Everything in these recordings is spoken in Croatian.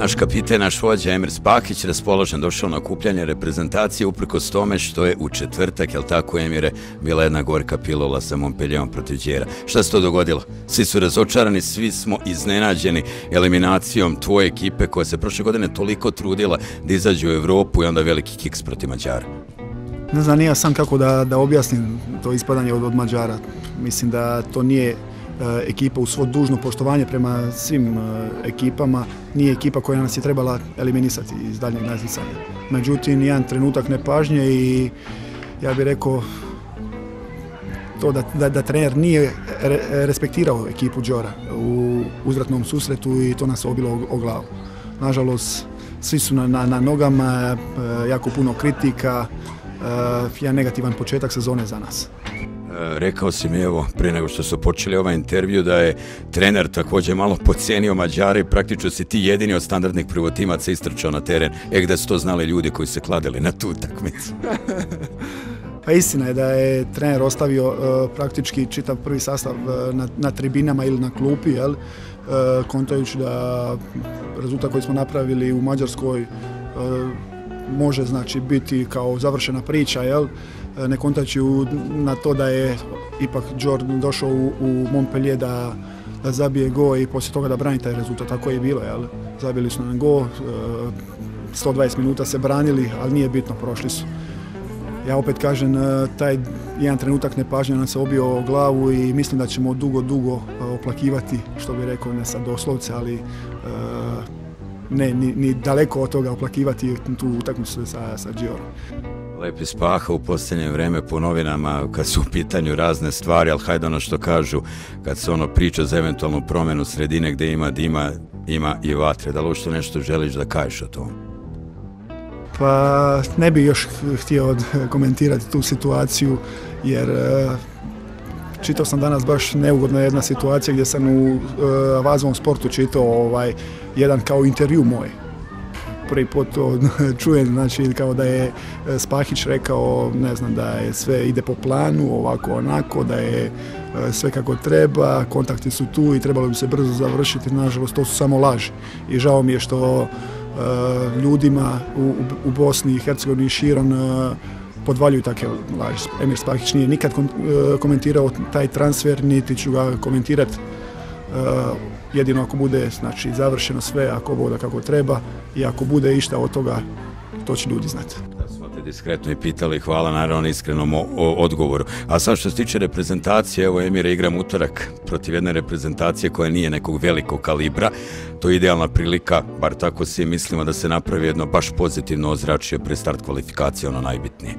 Naš kapiten, naš vođa Emir Spahić raspoložen došao na okupljanje reprezentacije uprkos tome što je u četvrtak, jel tako Emire, bila jedna gorka pilula sa Montpellierom protiv Đera. Šta se to dogodilo? Svi su razočarani, svi smo iznenađeni eliminacijom tvoje ekipe koja se prošle godine toliko trudila da izađe u Evropu i onda veliki kiks protiv Mađara. Ne znam, nije sam kako da objasnim to ispadanje od Mađara. Mislim da to nije ekipa uz svo dužno poštovanje prema svim ekipama, nije ekipa koja nas je trebala eliminisati iz daljnjeg natjecanja. Međutim, jedan trenutak nepažnje i ja bih rekao to da trener nije respektirao ekipu Đora u uzvratnom susretu i to nas obilo o glavu. Nažalost, svi su na nogama, jako puno kritika, jedan negativan početak sezone za nas. Rekao si mi, evo, prije nego što su počeli ovaj intervju, da je trener također malo podcijenio Mađare i praktično si ti jedini od standardnih prvotimaca istrčao na teren. Gde su to znali ljudi koji se kladili na tu utakmicu? Pa istina je da je trener ostavio praktički čitav prvi sastav na tribinama ili na klupi, jel? Kontajući da rezultat koji smo napravili u Mađarskoj može znači biti kao završena priča, jel? Ne kontajući na to da je ipak Jordan došao u Montpellier da zabije go i poslije toga da brani taj rezultat. Tako je bilo, jel? Zabili su nam go, 120 minuta se branili, ali nije bitno, prošli su. Ja opet kažem, taj jedan trenutak nepažnja nam se obio o glavu i mislim da ćemo dugo oplakivati, što bi rekao, ne sad doslovce, ali ne ni daleko od toga oplakivati tu utakmicu sa Giorom. Lepi Spaha u posljednje vreme po novinama kad su u pitanju razne stvari, ali hajde ono što kažu, kad se priča za eventualnu promjenu sredine gdje ima dima, ima i vatre. Da li uopšte nešto želiš da kažeš o tom? Pa ne bih još htio komentirati tu situaciju jer čitao sam danas baš neugodna jedna situacija gdje sam u Avazovom sportu čitao jedan kao intervju moj. Prvi put to čujem, znači kao da je Spahić rekao, ne znam, da je sve ide po planu, ovako onako, da je sve kako treba, kontakti su tu i trebalo bi se brzo završiti. Nažalost, to su samo laži i žao mi je što ljudima u Bosni i Hercegovini širom podvaljuju takve laži. Emir Spahić nije nikad komentirao taj transfer, niti ću ga komentirati. Jedino ako bude znači, završeno sve, ako bude kako treba i ako bude išta od toga, to će ljudi znati. Da smo te diskretno i pitali, hvala naravno na iskrenom odgovoru. A sad što se tiče reprezentacije, evo Emire, igram utorak protiv jedne reprezentacije koja nije nekog velikog kalibra. To je idealna prilika, bar tako svi mislimo, da se napravi jedno baš pozitivno ozračje pre start kvalifikacije, ono najbitnije.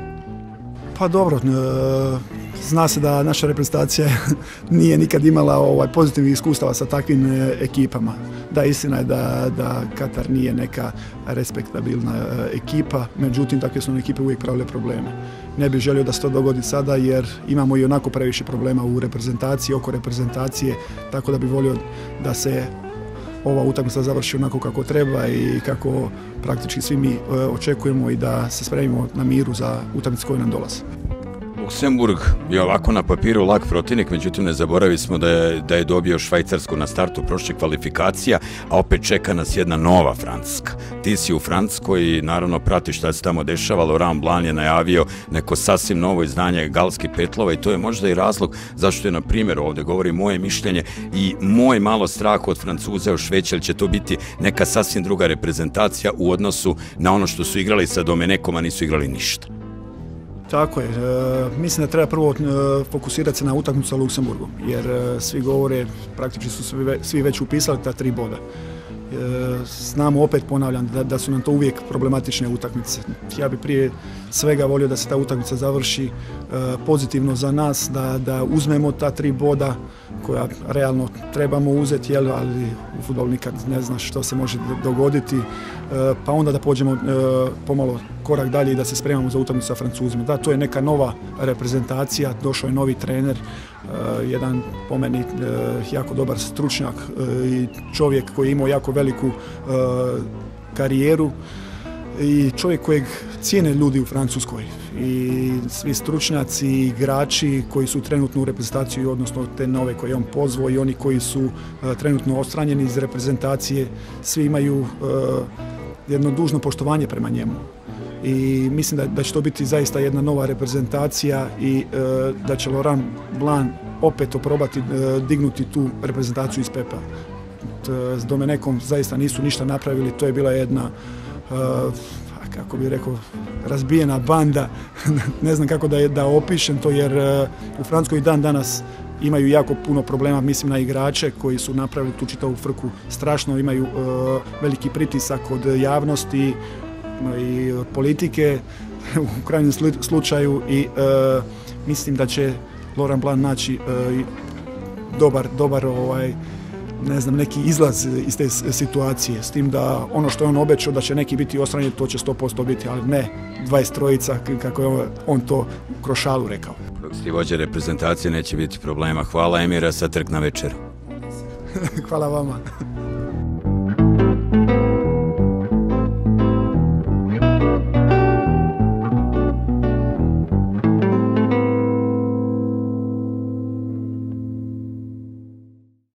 Pa dobro, zna se da naša reprezentacija nije nikad imala pozitivnih iskustava sa takvim ekipama. Da, istina je da Katar nije neka respektabilna ekipa, međutim takve su ekipe uvijek pravile probleme. Ne bih želio da se to dogodi sada jer imamo i onako previše problema u reprezentaciji, oko reprezentacije, tako da bih volio da se ova utakmica završi onako kako treba i kako praktički svi mi očekujemo i da se spremimo na miru za utakmice koje nam dolaze. Luksemburg je ovako na papiru lak protivnik, međutim ne zaboravi smo da je dobio Švajcarsku na startu prošle kvalifikacija, a opet čeka nas jedna nova Francuska. Ti si u Francuskoj i naravno pratiš šta se tamo dešava. Laurent Blanc je najavio neko sasvim novo izdanje Galskih petlova i to je možda i razlog zašto je, na primjer, ovdje govori moje mišljenje i moj malo strah od Francuza još veći, jer će to biti neka sasvim druga reprezentacija u odnosu na ono što su igrali sa Domenekom, a nisu igrali ništa. Tako je. Mislim da treba prvo fokusirati se na utakmicu sa Luksemburgom, jer svi govore, praktički su svi već upisali ta 3 boda. Znamo, opet ponavljam, da su nam to uvijek problematične utakmice. Ja bih prije svega volio da se ta utakmica završi pozitivno za nas, da uzmemo ta 3 boda koja realno trebamo uzeti, ali u fudbalu nikad ne znaš što se može dogoditi, pa onda da pođemo pomalo korak dalje i da se spremamo za utakmicu sa Francuzima. Da, to je neka nova reprezentacija, došao je novi trener, jedan po meni jako dobar stručnjak i čovjek koji je imao jako veliku karijeru i čovjek kojeg cijene ljudi u Francuskoj i svi stručnjaci i igrači koji su trenutno u reprezentaciji, odnosno te nove koje je on pozvao i oni koji su trenutno odstranjeni iz reprezentacije, svi imaju jedno dužno poštovanje prema njemu. I mislim da će to biti zaista jedna nova reprezentacija i da će Laurent Blanc opet oprobati dignuti tu reprezentaciju iz pepela. S Domenekom zaista nisu ništa napravili, to je bila jedna, kako bih rekao, razbijena banda, ne znam kako da opišem to, jer u Francuskoj i dan danas imaju jako puno problema, mislim na igrače koji su napravili tu čitavu frku, strašno imaju veliki pritisak od javnosti i od politike u krajnjem slučaju i mislim da će Laurent Blanc naći dobar ne znam, neki izlaz iz te situacije, s tim da ono što je on obećao da će neki biti ostranjeni, to će 100% biti, ali ne 23 kako je on to kroz šalu rekao. Dok si vođa reprezentacije neće biti problema. Hvala Emira, sad trk na večeru. Hvala vama.